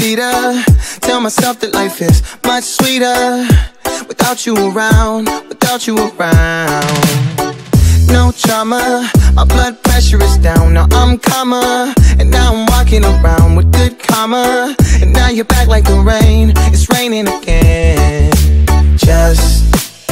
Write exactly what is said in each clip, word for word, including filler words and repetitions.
Despacito. Tell myself that life is much sweeter without you around, without you around. No trauma, my blood pressure is down. Now I'm calmer, and now I'm walking around with good karma. And now you're back like the rain, it's raining again. Just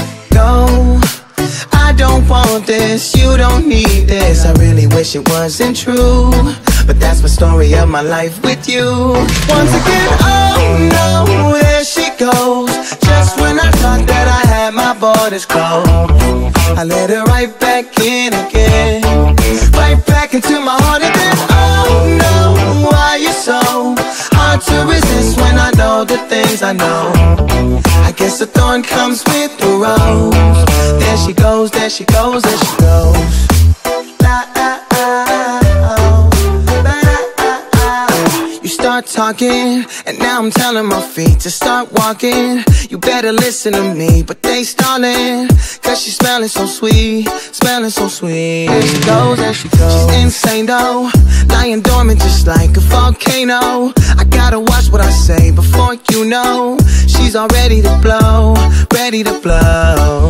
go, I don't want this, you don't need this. I really wish it wasn't true, but that's the story of my life with you. Once again, oh no, there she goes. Just when I thought that I had my borders closed, I let her right back in again, right back into my heart again. Oh no, why you so hard to resist when I know the things I know? I guess the thorn comes with the rose. There she goes, there she goes, there she goes. La, ah, ah, oh. La, ah, ah. You start talking, and now I'm telling my feet to start walking. You better listen to me, but they stalling, cause she's smelling so sweet, smelling so sweet. There she goes, there she goes. She's insane though, lying dormant just like a volcano. I gotta watch what I say before you know she's all ready to blow, ready to blow.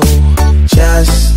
Just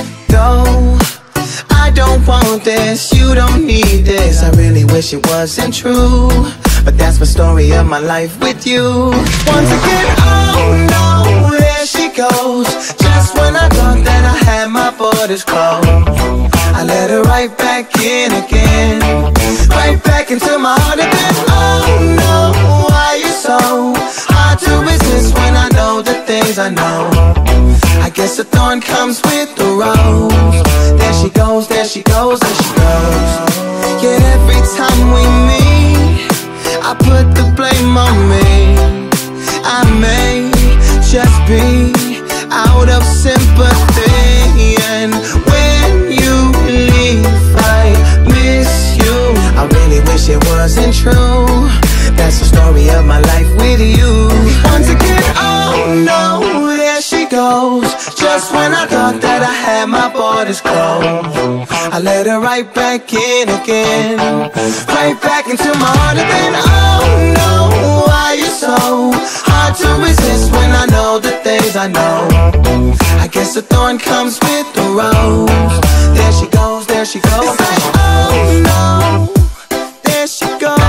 go, I don't want this, you don't need this. I really wish it wasn't true, but that's the story of my life with you. Once again, oh no, there she goes. Just when I thought that I had my borders closed, I let her right back in again, right back into my heart again. Oh no, why you so hard to resist when I know the things I know? I guess the thorn comes with the rose. There she goes, there she goes, there she goes. Yet every time we meet, I put the blame on me. I may just be out of sympathy, and when you leave I miss you. I really wish it wasn't true, that's the story of my life with you. Once again, oh no, there she goes. Just when I thought that I had my borders closed, I let her right back in again, right back into my heart again. Oh no, why you so hard to resist when I know the things I know? I guess the thorn comes with the rose. There she goes, there she goes, there she goes. Oh no, there she goes.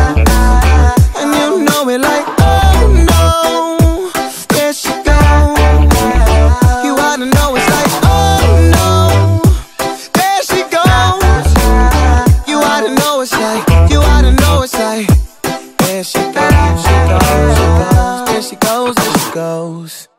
And you know it like, oh no, there she goes. You ought to know it's like, oh no, there she goes. You ought to know it's like, you ought to know it's like, there she goes, she goes, she goes, there she goes, there she goes.